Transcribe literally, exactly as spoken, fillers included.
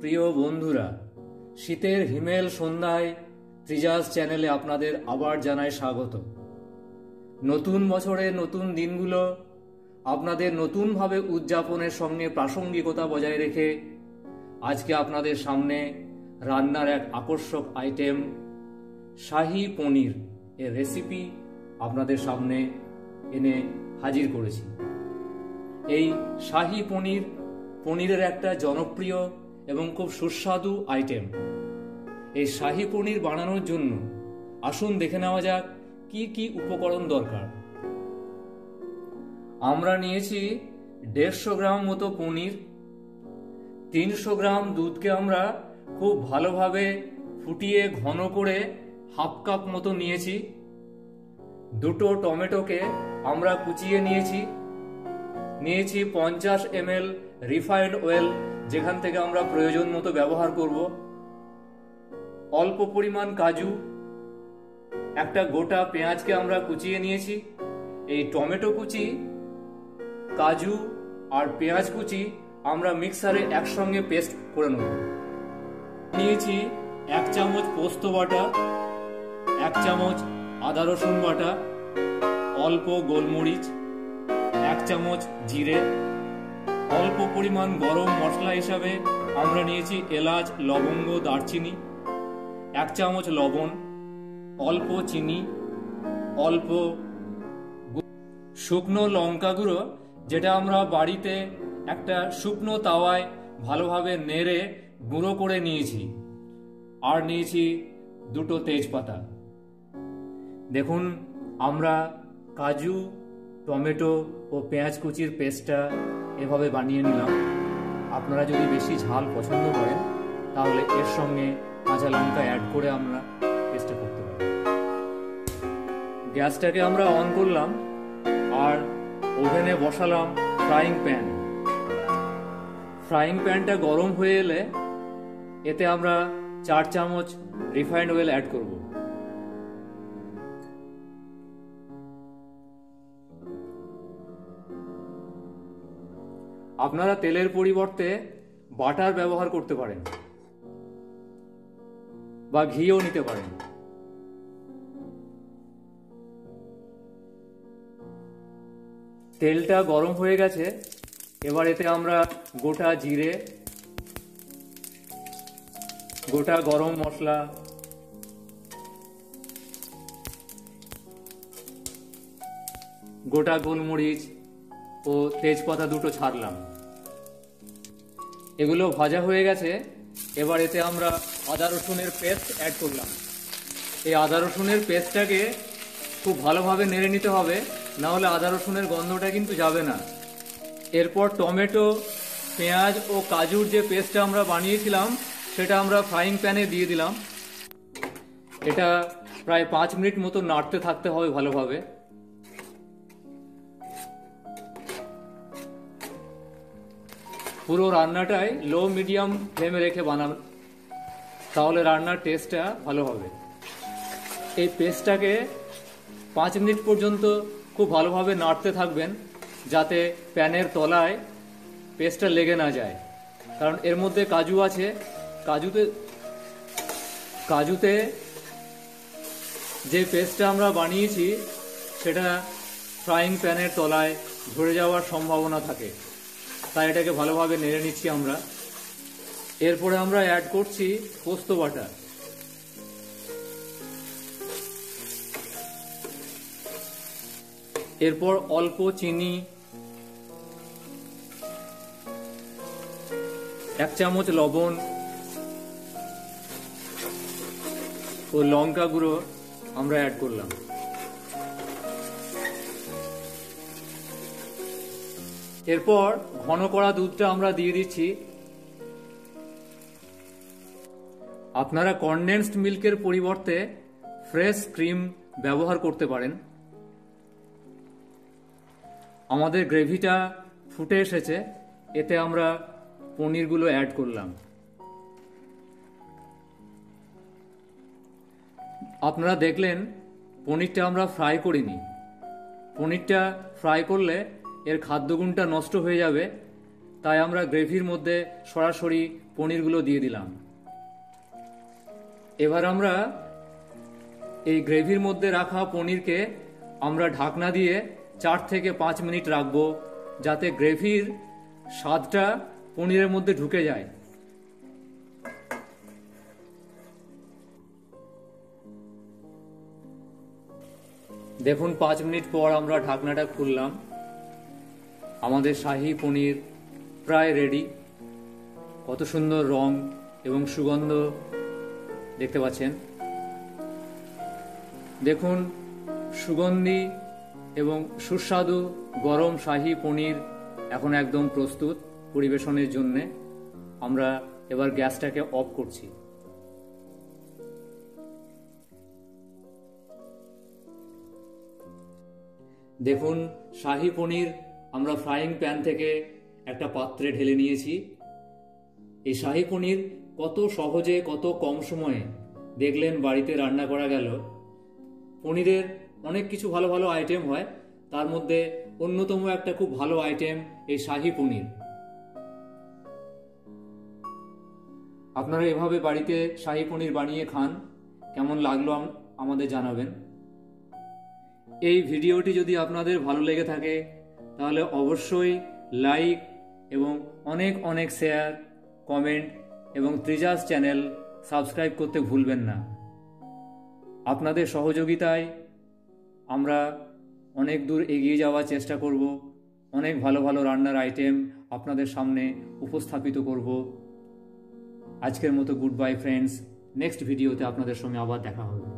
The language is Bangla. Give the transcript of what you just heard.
প্রিয় বন্ধুরা, শীতের হিমেল সন্ধ্যায় ত্রিজাস চ্যানেলে আপনাদের আবার জানাই স্বাগত। নতুন বছরের নতুন দিনগুলো আপনাদের নতুনভাবে উদযাপনের সঙ্গে প্রাসঙ্গিকতা বজায় রেখে আজকে আপনাদের সামনে রান্নার এক আকর্ষক আইটেম শাহী পনির এর রেসিপি আপনাদের সামনে এনে হাজির করেছি। এই শাহী পনির পনিরের একটা জনপ্রিয় এবং খুব সুস্বাদু আইটেম। এই শাহী পনির বানানোর জন্য আসুন দেখে নেওয়া যাক কি কি উপকরণ দরকার। আমরা নিয়েছি দেড়শো গ্রাম মতো পনির। তিনশো গ্রাম দুধকে আমরা খুব ভালোভাবে ফুটিয়ে ঘন করে হাফ কাপ মতো নিয়েছি। দুটো টমেটোকে আমরা কুচিয়ে নিয়েছি। নিয়েছি পঞ্চাশ এম এল রিফাইন্ড অয়েল, যেখান থেকে আমরা প্রয়োজন মতো ব্যবহার করব। অল্প পরিমাণ কাজু, একটা গোটা পেঁয়াজকে আমরা কুচিয়ে নিয়েছি। এই টমেটো কুচি, কাজু আর পেঁয়াজ কুচি আমরা মিক্সারে একসঙ্গে পেস্ট করে নেব। নিয়েছি এক চামচ পোস্ত বাটা, এক চামচ আদা রসুন বাটা, অল্প গোলমরিচ, এক চামচ জিরে, অল্প পরিমাণ গরম মশলা হিসাবে আমরা নিয়েছি এলাচ, লবঙ্গ, দারচিনি, এক চামচ লবণ, অল্প চিনি, অল্প শুকনো লঙ্কা গুঁড়ো, যেটা আমরা বাড়িতে একটা শুকনো তাওয়ায় ভালোভাবে নেড়ে গুঁড়ো করে নিয়েছি। আর নিয়েছি দুটো তেজপাতা। দেখুন, আমরা কাজু, টমেটো ও পেঁয়াজ কুচির পেস্টটা এভাবে বানিয়ে নিলাম। আপনারা যদি বেশি ঝাল পছন্দ করেন তাহলে এর সঙ্গে কাঁচা লঙ্কা অ্যাড করে আমরা পেস্টটা করতে পারি। গ্যাসটাকে আমরা অন করলাম আর ওভেনে বসালাম ফ্রাইং প্যান। ফ্রাইং প্যানটা গরম হয়ে এলে এতে আমরা চার চামচ রিফাইন্ড অয়েল অ্যাড করব। আপনারা তেলের পরিবর্তে বাটার ব্যবহার করতে পারেন বা ঘিও নিতে পারেন। তেলটা গরম হয়ে গেছে, এবার এতে আমরা গোটা জিরে, গোটা গরম মশলা, গোটা গোলমরিচ ও তেজপাতা দুটো ছাড়লাম। এগুলো ভাজা হয়ে গেছে। এবার এতে আমরা আদা রসুনের পেস্ট অ্যাড করলাম। এই আদা রসুনের পেস্টটাকে খুব ভালোভাবে নেড়ে নিতে হবে, না হলে আদা রসুনের গন্ধটা কিন্তু যাবে না। এরপর টমেটো, পেঁয়াজ ও কাজুর যে পেস্টটা আমরা বানিয়েছিলাম সেটা আমরা ফ্রাইং প্যানে দিয়ে দিলাম। এটা প্রায় পাঁচ মিনিট মতো নাড়তে থাকতে হবে ভালোভাবে। পুরো রান্নাটাই লো মিডিয়াম ফ্লেমে রেখে বানান, তাহলে রান্নার টেস্টটা ভালো হবে। এই পেস্টটাকে পাঁচ মিনিট পর্যন্ত খুব ভালোভাবে নাড়তে থাকবেন, যাতে প্যানের তলায় পেস্টটা লেগে না যায়। কারণ এর মধ্যে কাজু আছে, কাজুতে কাজুতে যে পেস্টটা আমরা বানিয়েছি সেটা ফ্রাইং প্যানের তলায় ধরে যাওয়ার সম্ভাবনা থাকে, তাই এটাকে ভালোভাবে নেড়ে নিচ্ছি আমরা। এরপরে আমরা অ্যাড করছি পোস্ত বাটা। এরপর অল্প চিনি, এক চামচ লবণ ও লঙ্কা গুঁড়ো আমরা অ্যাড করলাম। এরপর ঘন করা দুধটা আমরা দিয়ে দিচ্ছি। আপনারা কনডেন্সড মিল্কের পরিবর্তে ফ্রেশ ক্রিম ব্যবহার করতে পারেন। আমাদের গ্রেভিটা ফুটে এসেছে, এতে আমরা পনিরগুলো অ্যাড করলাম। আপনারা দেখলেন পনিরটা আমরা ফ্রাই করিনি। পনিরটা ফ্রাই করলে এর খাদ্যগুণটা নষ্ট হয়ে যাবে, তাই আমরা গ্রেভির মধ্যে সরাসরি পনিরগুলো দিয়ে দিলাম। এবার আমরা এই গ্রেভির মধ্যে রাখা পনিরকে আমরা ঢাকনা দিয়ে চার থেকে পাঁচ মিনিট রাখবো, যাতে গ্রেভির স্বাদটা পনিরের মধ্যে ঢুকে যায়। দেখুন পাঁচ মিনিট পর আমরা ঢাকনাটা খুললাম। আমাদের শাহী পনির প্রায় রেডি। কত সুন্দর রং এবং সুগন্ধ দেখতে পাচ্ছেন। দেখুন সুগন্ধি এবং সুস্বাদু গরম শাহী পনির এখন একদম প্রস্তুত পরিবেশনের জন্য। আমরা এবার গ্যাসটাকে অফ করছি। দেখুন শাহী পনির আমরা ফ্রাইং প্যান থেকে একটা পাত্রে ঢেলে নিয়েছি। এই শাহী পনির কত সহজে কত কম সময়ে দেখলেন বাড়িতে রান্না করা গেল। পনিরের অনেক কিছু ভালো ভালো আইটেম হয়, তার মধ্যে অন্যতম একটা খুব ভালো আইটেম এই শাহী পনির। আপনারা এভাবে বাড়িতে শাহী পনির বানিয়ে খান, কেমন লাগলো আমাদের জানাবেন। এই ভিডিওটি যদি আপনাদের ভালো লেগে থাকে তাহলে অবশ্যই লাইক এবং অনেক অনেক শেয়ার, কমেন্ট এবং ত্রিজাস চ্যানেল সাবস্ক্রাইব করতে ভুলবেন না। আপনাদের সহযোগিতায় আমরা অনেক দূর এগিয়ে যাওয়ার চেষ্টা করব, অনেক ভালো ভালো রান্নার আইটেম আপনাদের সামনে উপস্থাপিত করব। আজকের মতো গুড বাই ফ্রেন্ডস, নেক্সট ভিডিওতে আপনাদের সঙ্গে আবার দেখা হবে।